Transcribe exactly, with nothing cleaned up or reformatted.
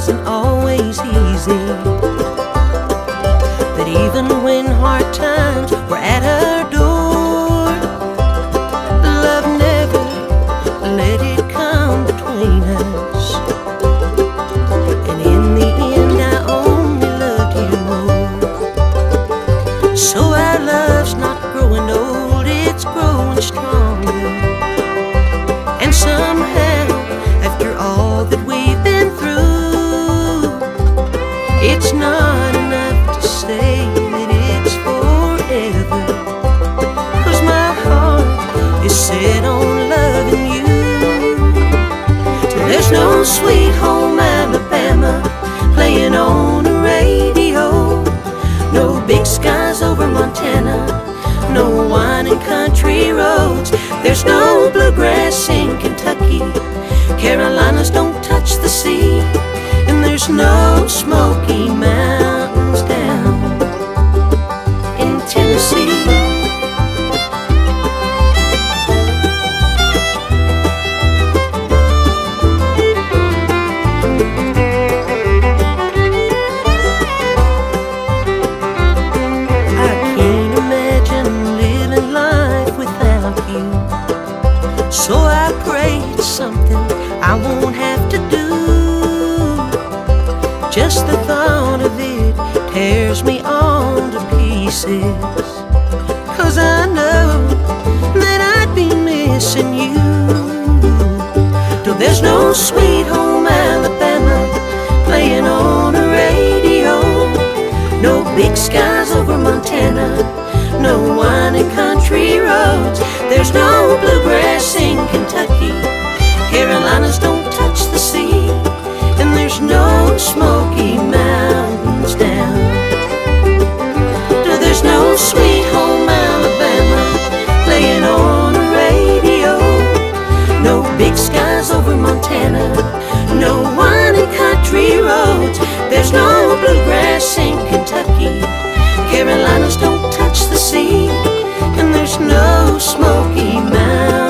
wasn't always easy. But even when hard times were at her door, love never let it come between us. And in the end I only loved you more. So our love's not growing old, it's growing stronger. And somehow, after all that we've been through, it's not enough to say that it's forever. 'Cause my heart is set on loving you. Till there's no Sweet Home Alabama playing on the radio, no big skies over Montana, no winding country roads. There's no bluegrass in Kentucky, Carolinas don't touch the sea, and there's no Smoky Mountains down in Tennessee. I can't imagine living life without you, so I pray it's something I won't have to do. Just the thought of it tears me all to pieces. 'Cause I know that I'd be missing you. Till there's no Sweet Home Alabama playing on the radio, no big skies over Montana, no winding country roads. There's no bluegrass in Kentucky, Carolinas don't touch the sea, and there's no Smoky Mountains down. There's no Sweet Home Alabama playing on the radio, no big skies over Montana, no winding country roads. There's no bluegrass in Kentucky, Carolinas don't touch the sea, and there's no Smoky Mountains.